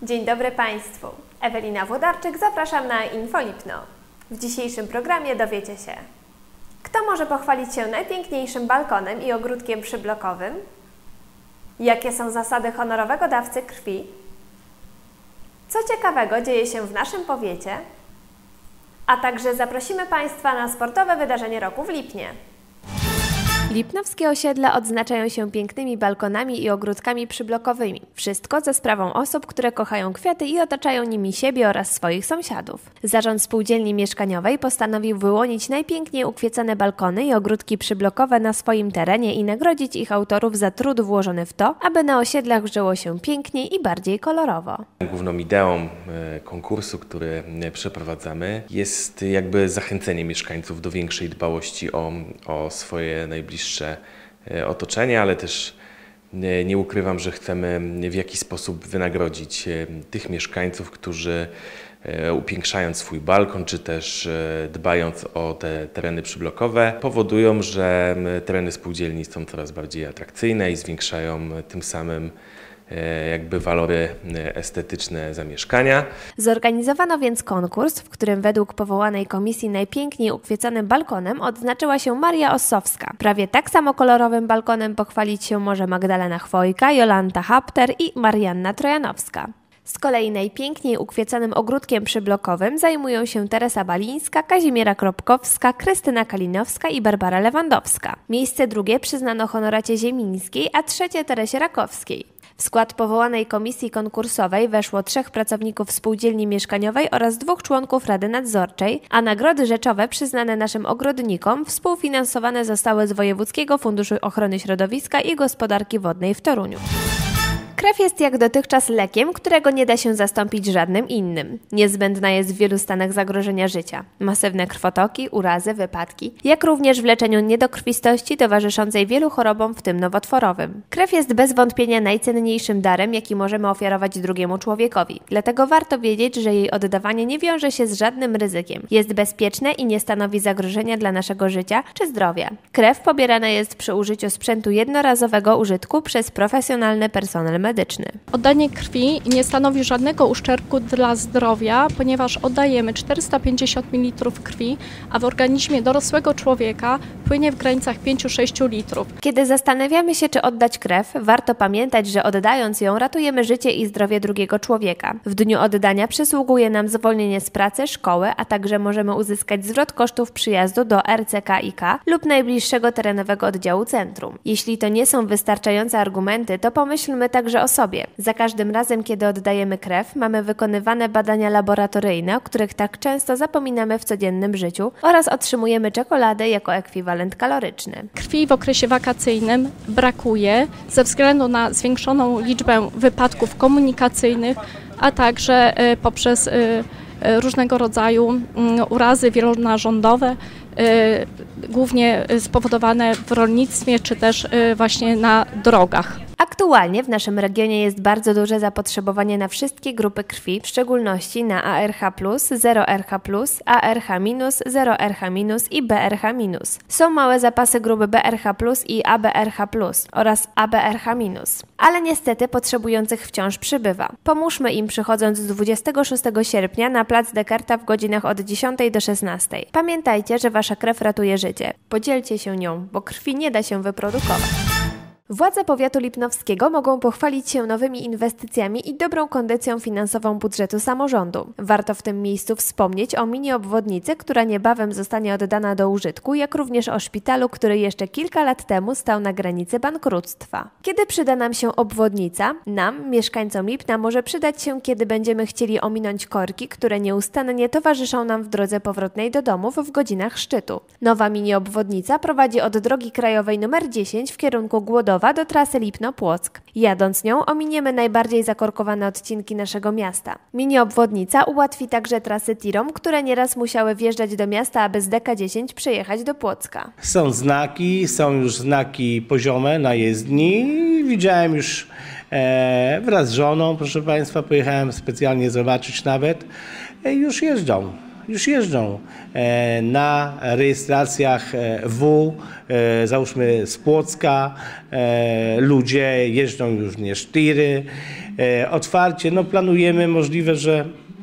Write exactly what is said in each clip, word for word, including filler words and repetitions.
Dzień dobry Państwu. Ewelina Włodarczyk, zapraszam na Info Lipno. W dzisiejszym programie dowiecie się, kto może pochwalić się najpiękniejszym balkonem i ogródkiem przyblokowym, jakie są zasady honorowego dawcy krwi, co ciekawego dzieje się w naszym powiecie, a także zaprosimy Państwa na sportowe wydarzenie roku w Lipnie. Lipnowskie osiedla odznaczają się pięknymi balkonami i ogródkami przyblokowymi. Wszystko ze sprawą osób, które kochają kwiaty i otaczają nimi siebie oraz swoich sąsiadów. Zarząd Spółdzielni Mieszkaniowej postanowił wyłonić najpiękniej ukwiecone balkony i ogródki przyblokowe na swoim terenie i nagrodzić ich autorów za trud włożony w to, aby na osiedlach żyło się piękniej i bardziej kolorowo. Główną ideą konkursu, który przeprowadzamy, jest jakby zachęcenie mieszkańców do większej dbałości o, o swoje najbliższe otoczenie, ale też nie, nie ukrywam, że chcemy w jakiś sposób wynagrodzić tych mieszkańców, którzy upiększając swój balkon, czy też dbając o te tereny przyblokowe, powodują, że tereny spółdzielni są coraz bardziej atrakcyjne i zwiększają tym samym jakby walory estetyczne zamieszkania. Zorganizowano więc konkurs, w którym według powołanej komisji najpiękniej ukwieconym balkonem odznaczyła się Maria Ossowska. Prawie tak samo kolorowym balkonem pochwalić się może Magdalena Chwojka, Jolanta Hapter i Marianna Trojanowska. Z kolei najpiękniej ukwieconym ogródkiem przyblokowym zajmują się Teresa Balińska, Kazimiera Kropkowska, Krystyna Kalinowska i Barbara Lewandowska. Miejsce drugie przyznano Honoracie Ziemińskiej, a trzecie Teresie Rakowskiej. W skład powołanej komisji konkursowej weszło trzech pracowników spółdzielni mieszkaniowej oraz dwóch członków Rady Nadzorczej, a nagrody rzeczowe przyznane naszym ogrodnikom współfinansowane zostały z Wojewódzkiego Funduszu Ochrony Środowiska i Gospodarki Wodnej w Toruniu. Krew jest jak dotychczas lekiem, którego nie da się zastąpić żadnym innym. Niezbędna jest w wielu stanach zagrożenia życia. Masywne krwotoki, urazy, wypadki, jak również w leczeniu niedokrwistości towarzyszącej wielu chorobom, w tym nowotworowym. Krew jest bez wątpienia najcenniejszym darem, jaki możemy ofiarować drugiemu człowiekowi. Dlatego warto wiedzieć, że jej oddawanie nie wiąże się z żadnym ryzykiem. Jest bezpieczne i nie stanowi zagrożenia dla naszego życia czy zdrowia. Krew pobierana jest przy użyciu sprzętu jednorazowego użytku przez profesjonalny personel medyczny. Medyczny. Oddanie krwi nie stanowi żadnego uszczerbku dla zdrowia, ponieważ oddajemy czterysta pięćdziesiąt mililitrów krwi, a w organizmie dorosłego człowieka płynie w granicach pięć do sześciu litrów. Kiedy zastanawiamy się, czy oddać krew, warto pamiętać, że oddając ją ratujemy życie i zdrowie drugiego człowieka. W dniu oddania przysługuje nam zwolnienie z pracy, szkoły, a także możemy uzyskać zwrot kosztów przyjazdu do R C K I K lub najbliższego terenowego oddziału centrum. Jeśli to nie są wystarczające argumenty, to pomyślmy także o sobie. Za każdym razem, kiedy oddajemy krew, mamy wykonywane badania laboratoryjne, o których tak często zapominamy w codziennym życiu, oraz otrzymujemy czekoladę jako ekwiwalent kaloryczny. Krwi w okresie wakacyjnym brakuje ze względu na zwiększoną liczbę wypadków komunikacyjnych, a także poprzez różnego rodzaju urazy wielonarządowe, głównie spowodowane w rolnictwie czy też właśnie na drogach. Aktualnie w naszym regionie jest bardzo duże zapotrzebowanie na wszystkie grupy krwi, w szczególności na A R H plus, zero R H plus, A R H minus, zero R H minus i B R H minus. Są małe zapasy grupy B R H plus i A B R H plus oraz A B R H minus. Ale niestety potrzebujących wciąż przybywa. Pomóżmy im przychodząc dwudziestego szóstego sierpnia na plac Descarta w godzinach od dziesiątej do szesnastej. Pamiętajcie, że wasza krew ratuje życie. Podzielcie się nią, bo krwi nie da się wyprodukować. Władze powiatu lipnowskiego mogą pochwalić się nowymi inwestycjami i dobrą kondycją finansową budżetu samorządu. Warto w tym miejscu wspomnieć o mini-obwodnicy, która niebawem zostanie oddana do użytku, jak również o szpitalu, który jeszcze kilka lat temu stał na granicy bankructwa. Kiedy przyda nam się obwodnica? Nam, mieszkańcom Lipna, może przydać się, kiedy będziemy chcieli ominąć korki, które nieustannie towarzyszą nam w drodze powrotnej do domów w godzinach szczytu. Nowa mini-obwodnica prowadzi od drogi krajowej nr dziesięć w kierunku Głodowa do trasy Lipno-Płock. Jadąc nią ominiemy najbardziej zakorkowane odcinki naszego miasta. Mini-obwodnica ułatwi także trasy tirom, które nieraz musiały wjeżdżać do miasta, aby z D K dziesięć przejechać do Płocka. Są znaki, są już znaki poziome na jezdni. Widziałem już e, wraz z żoną, proszę Państwa, pojechałem specjalnie zobaczyć nawet. E, już jeżdżą. już jeżdżą na rejestracjach W, załóżmy z Płocka, ludzie jeżdżą już również tiry. Otwarcie, no planujemy, możliwe, że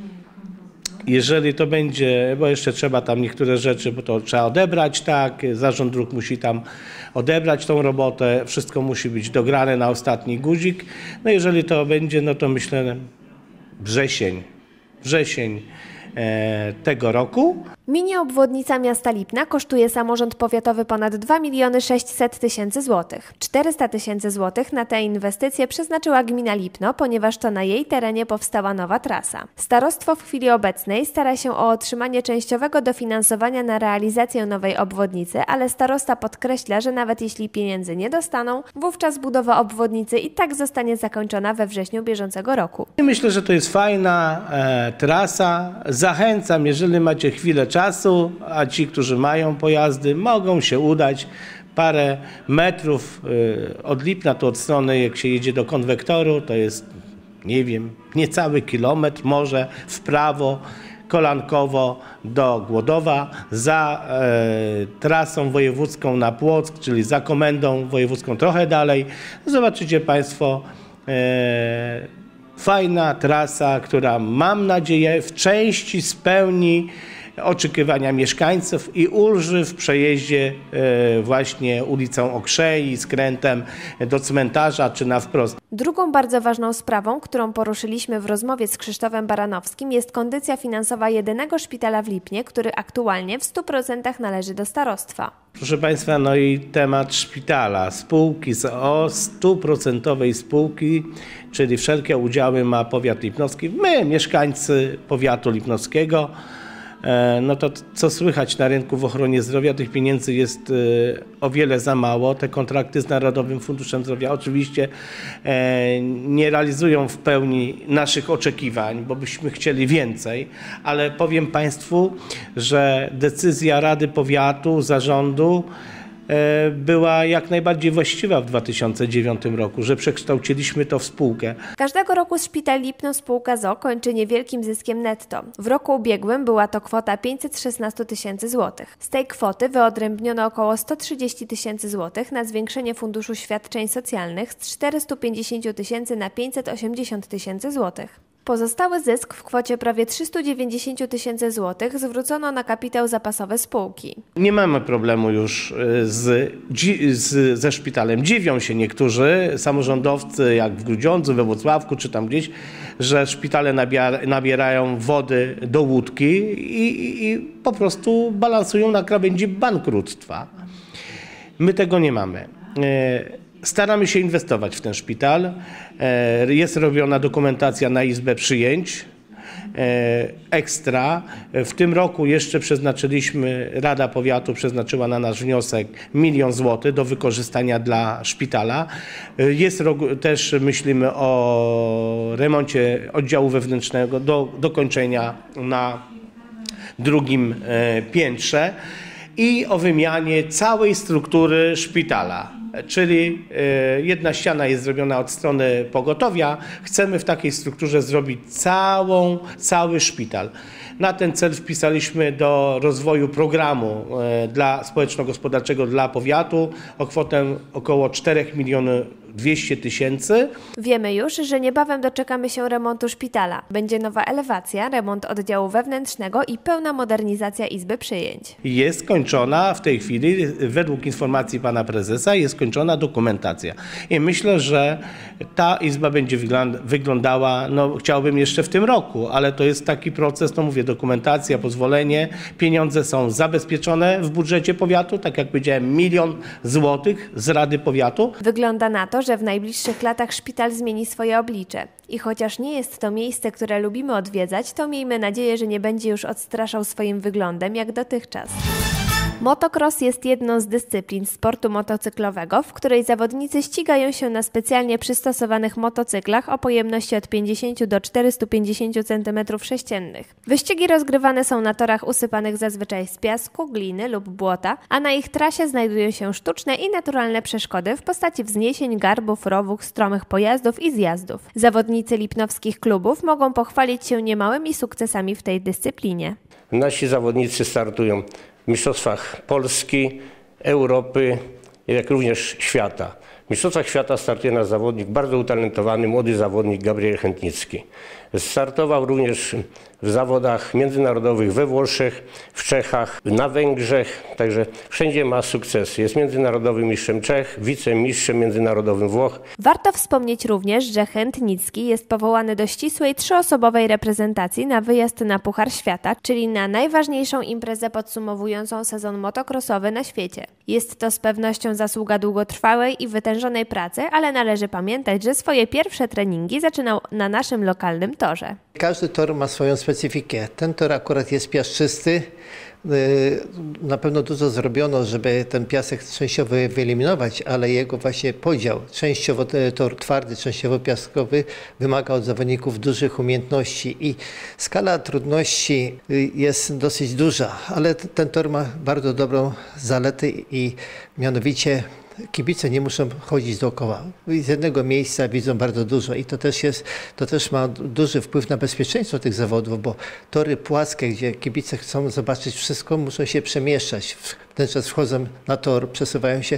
jeżeli to będzie, bo jeszcze trzeba tam niektóre rzeczy, bo to trzeba odebrać, tak, Zarząd Dróg musi tam odebrać tą robotę, wszystko musi być dograne na ostatni guzik. No jeżeli to będzie, no to myślę wrzesień, wrzesień e, tego roku. Mini obwodnica miasta Lipna kosztuje samorząd powiatowy ponad dwa miliony sześćset tysięcy złotych. czterysta tysięcy złotych na tę inwestycję przeznaczyła gmina Lipno, ponieważ to na jej terenie powstała nowa trasa. Starostwo w chwili obecnej stara się o otrzymanie częściowego dofinansowania na realizację nowej obwodnicy, ale starosta podkreśla, że nawet jeśli pieniędzy nie dostaną, wówczas budowa obwodnicy i tak zostanie zakończona we wrześniu bieżącego roku. Myślę, że to jest fajna e, trasa. Zachęcam, jeżeli macie chwilę czasu, a ci, którzy mają pojazdy, mogą się udać parę metrów od Lipna, to od strony, jak się jedzie do konwektoru, to jest, nie wiem, niecały kilometr, może w prawo, kolankowo do Głodowa, za e, trasą wojewódzką na Płock, czyli za komendą wojewódzką trochę dalej. Zobaczycie Państwo e, fajna trasa, która, mam nadzieję, w części spełni oczekiwania mieszkańców i ulży w przejeździe właśnie ulicą Okrzei, skrętem do cmentarza czy na wprost. Drugą bardzo ważną sprawą, którą poruszyliśmy w rozmowie z Krzysztofem Baranowskim, jest kondycja finansowa jedynego szpitala w Lipnie, który aktualnie w stu procentach należy do starostwa. Proszę Państwa, no i temat szpitala, spółki z o o, stuprocentowej spółki, czyli wszelkie udziały ma powiat lipnowski. My, mieszkańcy powiatu lipnowskiego, no to co słychać na rynku w ochronie zdrowia, tych pieniędzy jest o wiele za mało. Te kontrakty z Narodowym Funduszem Zdrowia oczywiście nie realizują w pełni naszych oczekiwań, bo byśmy chcieli więcej, ale powiem Państwu, że decyzja Rady Powiatu, zarządu była jak najbardziej właściwa w dwa tysiące dziewiątym roku, że przekształciliśmy to w spółkę. Każdego roku Szpital Lipno spółka z o o kończy niewielkim zyskiem netto. W roku ubiegłym była to kwota pięćset szesnaście tysięcy złotych. Z tej kwoty wyodrębniono około sto trzydzieści tysięcy złotych na zwiększenie funduszu świadczeń socjalnych z czterystu pięćdziesięciu tysięcy na pięćset osiemdziesiąt tysięcy złotych. Pozostały zysk w kwocie prawie trzystu dziewięćdziesięciu tysięcy złotych zwrócono na kapitał zapasowy spółki. Nie mamy problemu już z, z, ze szpitalem. Dziwią się niektórzy samorządowcy, jak w Grudziądzu, we Włocławku czy tam gdzieś, że szpitale nabiera, nabierają wody do łódki i, i, i po prostu balansują na krawędzi bankructwa. My tego nie mamy. Staramy się inwestować w ten szpital. Jest robiona dokumentacja na izbę przyjęć ekstra. W tym roku jeszcze przeznaczyliśmy, Rada Powiatu przeznaczyła na nasz wniosek milion złotych do wykorzystania dla szpitala. Jest też, myślimy o remoncie oddziału wewnętrznego do dokończenia na drugim piętrze i o wymianie całej struktury szpitala. Czyli jedna ściana jest zrobiona od strony pogotowia. Chcemy w takiej strukturze zrobić całą, cały szpital. Na ten cel wpisaliśmy do rozwoju programu dla społeczno-gospodarczego dla powiatu o kwotę około czterech milionów dwieście tysięcy. Wiemy już, że niebawem doczekamy się remontu szpitala. Będzie nowa elewacja, remont oddziału wewnętrznego i pełna modernizacja izby przyjęć. Jest skończona w tej chwili, według informacji pana prezesa, jest skończona dokumentacja. I myślę, że ta izba będzie wyglądała, no chciałbym jeszcze w tym roku, ale to jest taki proces, no mówię, dokumentacja, pozwolenie, pieniądze są zabezpieczone w budżecie powiatu, tak jak powiedziałem, milion złotych z Rady Powiatu. Wygląda na to, że w najbliższych latach szpital zmieni swoje oblicze. I chociaż nie jest to miejsce, które lubimy odwiedzać, to miejmy nadzieję, że nie będzie już odstraszał swoim wyglądem jak dotychczas. Motocross jest jedną z dyscyplin sportu motocyklowego, w której zawodnicy ścigają się na specjalnie przystosowanych motocyklach o pojemności od pięćdziesięciu do czterystu pięćdziesięciu centymetrów sześciennych. Wyścigi rozgrywane są na torach usypanych zazwyczaj z piasku, gliny lub błota, a na ich trasie znajdują się sztuczne i naturalne przeszkody w postaci wzniesień, garbów, rowów, stromych pojazdów i zjazdów. Zawodnicy lipnowskich klubów mogą pochwalić się niemałymi sukcesami w tej dyscyplinie. Nasi zawodnicy startują w mistrzostwach Polski, Europy, jak również świata. W mistrzostwach świata startuje nasz zawodnik, bardzo utalentowany, młody zawodnik Gabriel Chętnicki. Startował również w zawodach międzynarodowych we Włoszech, w Czechach, na Węgrzech, także wszędzie ma sukcesy. Jest międzynarodowym mistrzem Czech, wicemistrzem międzynarodowym Włoch. Warto wspomnieć również, że Chętnicki jest powołany do ścisłej trzyosobowej reprezentacji na wyjazd na Puchar Świata, czyli na najważniejszą imprezę podsumowującą sezon motocrossowy na świecie. Jest to z pewnością zasługa długotrwałej i wytężonej pracy, ale należy pamiętać, że swoje pierwsze treningi zaczynał na naszym lokalnym torze. Każdy tor ma swoją specyfikę. Ten tor akurat jest piaszczysty. Na pewno dużo zrobiono, żeby ten piasek częściowo wyeliminować, ale jego właśnie podział, częściowo tor twardy, częściowo piaskowy, wymaga od zawodników dużych umiejętności i skala trudności jest dosyć duża, ale ten tor ma bardzo dobrą zaletę i mianowicie kibice nie muszą chodzić dookoła. Z jednego miejsca widzą bardzo dużo i to też jest, to też ma duży wpływ na bezpieczeństwo tych zawodów, bo tory płaskie, gdzie kibice chcą zobaczyć wszystko, muszą się przemieszczać. W ten czas wchodzą na tor, przesuwają się,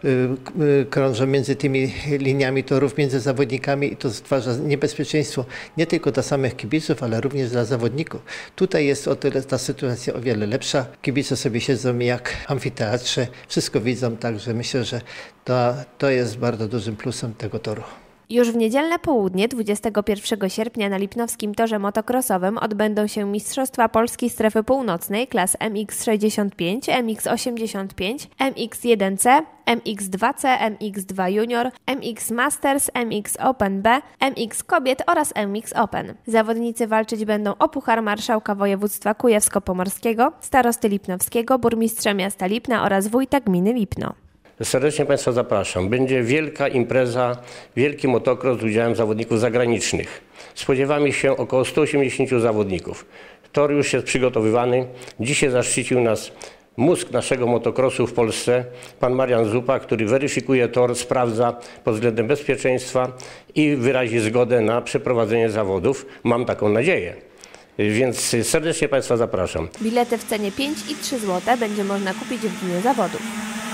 krążą między tymi liniami torów, między zawodnikami i to stwarza niebezpieczeństwo nie tylko dla samych kibiców, ale również dla zawodników. Tutaj jest o tyle ta sytuacja o wiele lepsza. Kibice sobie siedzą jak w amfiteatrze, wszystko widzą, także myślę, że to, to jest bardzo dużym plusem tego toru. Już w niedzielne południe, dwudziestego pierwszego sierpnia na Lipnowskim Torze Motocrossowym odbędą się Mistrzostwa Polski Strefy Północnej klas M X sześćdziesiąt pięć, M X osiemdziesiąt pięć, M X jeden C, M X dwa C, M X dwa Junior, M X Masters, M X Open B, M X Kobiet oraz M X Open. Zawodnicy walczyć będą o Puchar Marszałka Województwa Kujawsko-Pomorskiego, Starosty Lipnowskiego, Burmistrza Miasta Lipna oraz Wójta Gminy Lipno. Serdecznie Państwa zapraszam. Będzie wielka impreza, wielki motocross z udziałem zawodników zagranicznych. Spodziewamy się około stu osiemdziesięciu zawodników. Tor już jest przygotowywany. Dzisiaj zaszczycił nas mózg naszego motocrossu w Polsce, pan Marian Zupa, który weryfikuje tor, sprawdza pod względem bezpieczeństwa i wyrazi zgodę na przeprowadzenie zawodów. Mam taką nadzieję. Więc serdecznie Państwa zapraszam. Bilety w cenie pięć i trzy złote będzie można kupić w dniu zawodów.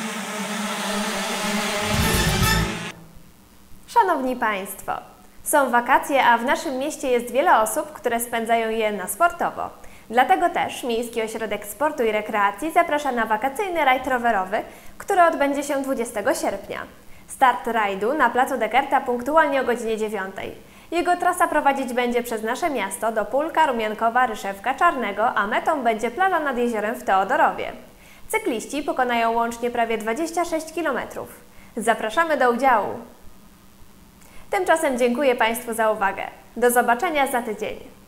Szanowni Państwo, są wakacje, a w naszym mieście jest wiele osób, które spędzają je na sportowo. Dlatego też Miejski Ośrodek Sportu i Rekreacji zaprasza na wakacyjny rajd rowerowy, który odbędzie się dwudziestego sierpnia. Start rajdu na placu Dekerta punktualnie o godzinie dziewiątej. Jego trasa prowadzić będzie przez nasze miasto do Pólka, Rumiankowa, Ryszewka, Czarnego, a metą będzie plaża nad jeziorem w Teodorowie. Cykliści pokonają łącznie prawie dwadzieścia sześć kilometrów. Zapraszamy do udziału! Tymczasem dziękuję Państwu za uwagę. Do zobaczenia za tydzień.